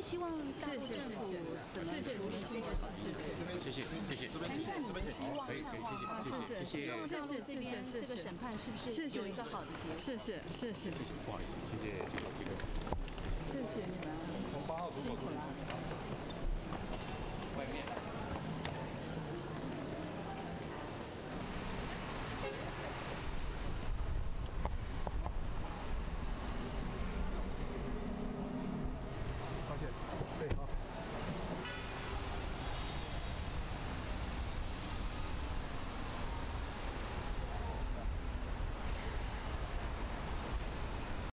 希望大陆政府怎么处理这个事情？ 谢谢。 谈一下你的希望， 可以，谢谢。 希望大陆这边这个审判是不是有一个好的结果？ 谢谢，不好意思，谢谢这个。 谢谢你们，辛苦了。